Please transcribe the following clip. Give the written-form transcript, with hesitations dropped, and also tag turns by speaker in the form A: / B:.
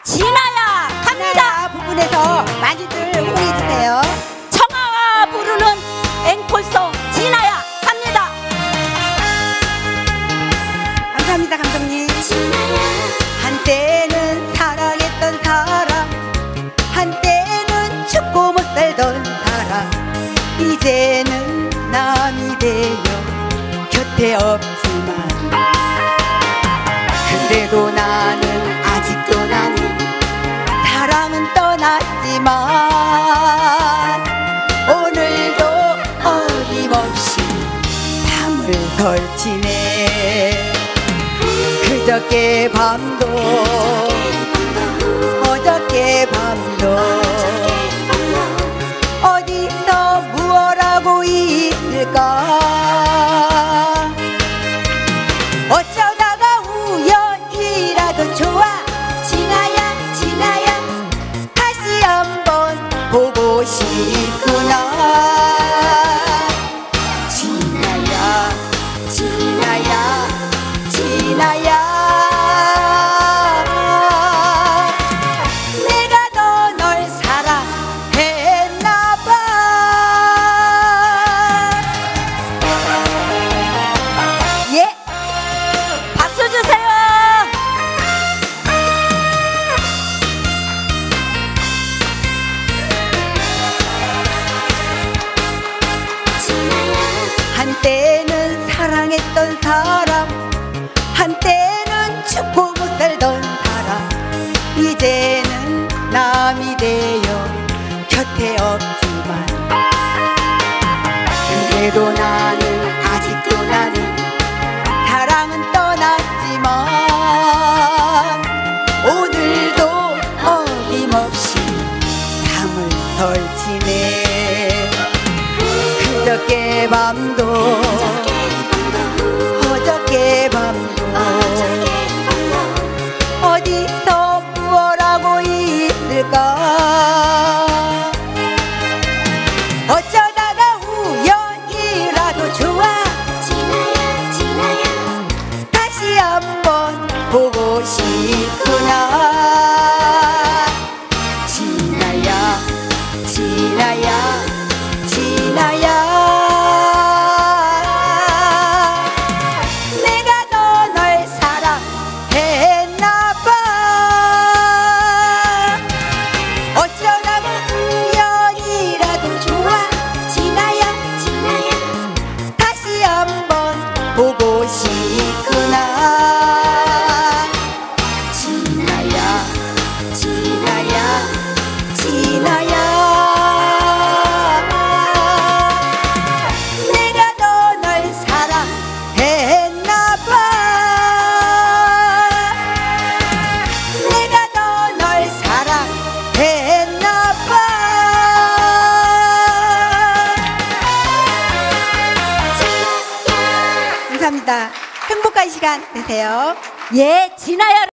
A: 진아야 갑니다.
B: 진아야 부분에서 많이들 응원해주세요.
A: 청아가 부르는 앵콜송 진아야 갑니다.
B: 감사합니다 감독님. 한때는 사랑했던 사람, 한때는 죽고 못 살던 사람, 이제는 남이 되어 곁에 없지만, 그래도 나는 아직도 나는 사랑은 떠났지만, 오늘도 어김없이 밤을 설치네. 그저께 밤도 어저께 밤도 어디서 무얼 하고 있을까. 어쩌다가 우연이라도 좋아. 진아야 진아야 다시 한번 보고 싶구나. 진아야 진아야 진아야 내가 더 널 사랑했나봐. 예,
A: 박수 주세요.
B: 한때는 사랑했던 사람, 한때는 죽고 못 살던 사람, 이제는 남이 되어 곁에 없지만, 그래도 나는 아직도 나는 사랑은 떠났지만, 오늘도 어김없이 밤을 설치네. 그저께 밤도 어저께 밤도 어디서 무얼 하고 있을까. 어쩌다가 우연이라도 좋아. 진아야 진아야 다시 한번 보고 싶구나. 진아야 진아야 진아야 내가 더 널 사랑했나봐. 어쩌다가 우연이라도 좋아. 진아야 진아야 다시 한번 보고 싶구나. 진아야 진아야 진아야 내가 더 널 사랑했나봐. 내가 더 널 사랑했나봐. 감사합니다. 행복한 시간 되세요.
A: 예, 진아야.